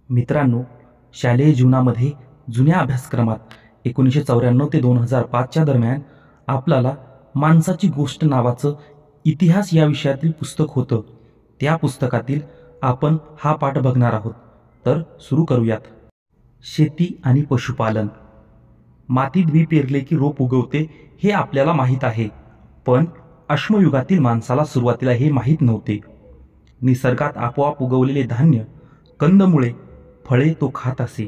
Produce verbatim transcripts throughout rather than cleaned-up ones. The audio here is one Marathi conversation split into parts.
मित्रांनो, शालेय जीवनामध्ये जुन्या अभ्यासक्रमात एकोणीसशे चौऱ्याण्णव ते दोन हजार पाचच्या दरम्यान आपल्याला माणसाची गोष्ट नावाचं इतिहास या विषयातील पुस्तक होतं. त्या पुस्तकातील आपण हा पाठ बघणार आहोत. तर सुरू करूयात. शेती आणि पशुपालन. मातीत बी पेरले की रोप उगवते हे आपल्याला माहीत आहे, पण अश्मयुगातील माणसाला सुरुवातीला हे माहीत नव्हते. निसर्गात आपोआप उगवलेले धान्य, कंदमुळे, फळे तो खात असे.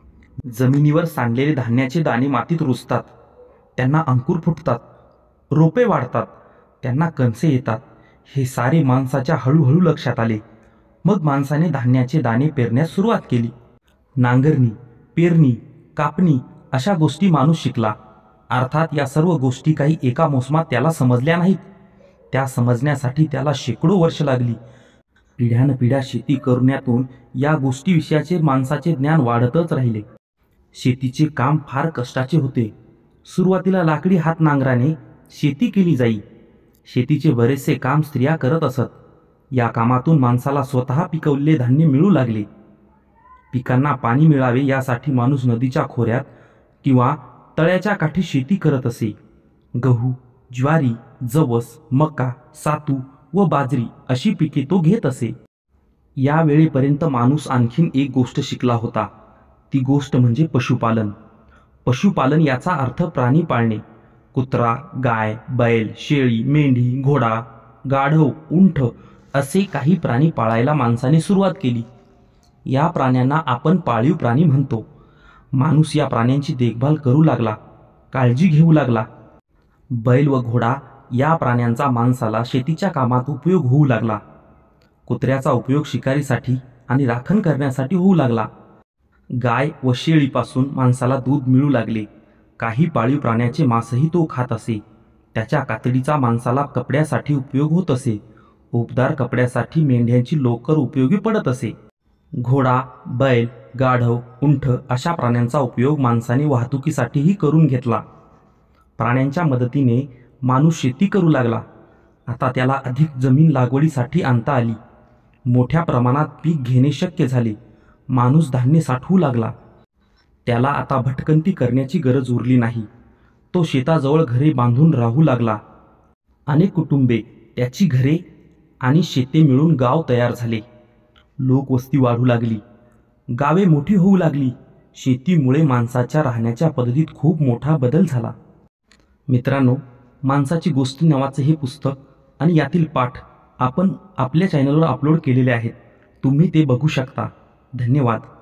जमिनीवर सांडलेले धान्याचे दाणे मातीत रुजतात, त्यांना अंकुर फुटतात, रोपे वाढतात, त्यांना कणसे येतात. हे सारे माणसाच्या हळूहळू लक्षात आले. मग माणसाने धान्याचे दाणे पेरण्यास सुरुवात केली. नांगरणी, पेरणी, कापणी अशा गोष्टी माणूस शिकला. अर्थात या सर्व गोष्टी काही एका मोसमात त्याला समजल्या नाहीत. त्या समजण्यासाठी त्याला शेकडो वर्ष लागली. पिढ्यानपिढ्या शेती करण्यातून या गोष्टीविषयाचे माणसाचे ज्ञान वाढतच राहिले. शेतीचे काम फार कष्टाचे होते. सुरुवातीला लाकडी हात नांगराने शेती केली जाई. शेतीचे बरेचसे काम स्त्रिया करत असत. या कामातून माणसाला स्वतः पिकवलेले धान्य मिळू लागले. पिकांना पाणी मिळावे यासाठी माणूस नदीच्या खोऱ्यात किंवा तळ्याच्या काठी शेती करत असे. गहू, ज्वारी, जवस, मका, सातू व बाजरी अशी पिके तो घेत असे. या वेळेपर्यंत माणूस आणखीन एक गोष्ट शिकला होता. ती गोष्ट म्हणजे पशुपालन. पशुपालन याचा अर्थ प्राणी पाळणे. कुत्रा, गाय, बैल, शेळी, मेंढी, घोडा, गाढव, उंट असे काही प्राणी पाळायला माणसाने सुरुवात केली. या प्राण्यांना आपण पाळीव प्राणी म्हणतो. माणूस या प्राण्यांची देखभाल करू लागला, काळजी घेऊ लागला. बैल व घोडा या प्राण्यांचा माणसाला शेतीच्या कामात उपयोग होऊ लागला. कुत्र्याचा उपयोग शिकारीसाठी आणि राखण करण्यासाठी होऊ लागला. गाय व शेळीपासून माणसाला दूध मिळू लागले. काही पाळीव प्राण्याचे मांसही तो खात असे. त्याच्या कातडीचा माणसाला कपड्यासाठी उपयोग होत असे. उबदार कपड्यासाठी मेंढ्यांची लोकर उपयोगी पडत असे. घोडा, बैल, गाढव, उंट अशा प्राण्यांचा उपयोग माणसाने वाहतुकीसाठीही करून घेतला. प्राण्यांच्या मदतीने माणूस शेती करू लागला. आता त्याला अधिक जमीन लागवडीसाठी आणता आली. मोठ्या प्रमाणात पीक घेणे शक्य झाले. माणूस धान्य साठवू लागला. त्याला आता भटकंती करण्याची गरज उरली नाही. तो शेताजवळ घरे बांधून राहू लागला. अनेक कुटुंबे, त्याची घरे आणि शेते मिळून गाव तयार झाले. लोकवस्ती वाढू लागली. गावे मोठी होऊ लागली. शेतीमुळे माणसाच्या राहण्याच्या पद्धतीत खूप मोठा बदल झाला. मित्रांनो, माणसाची गोष्ट नावाचे हे पुस्तक आणि यातील पाठ आपण आपल्या चॅनलवर अपलोड केलेले आहेत. तुम्ही ते बघू शकता. धन्यवाद.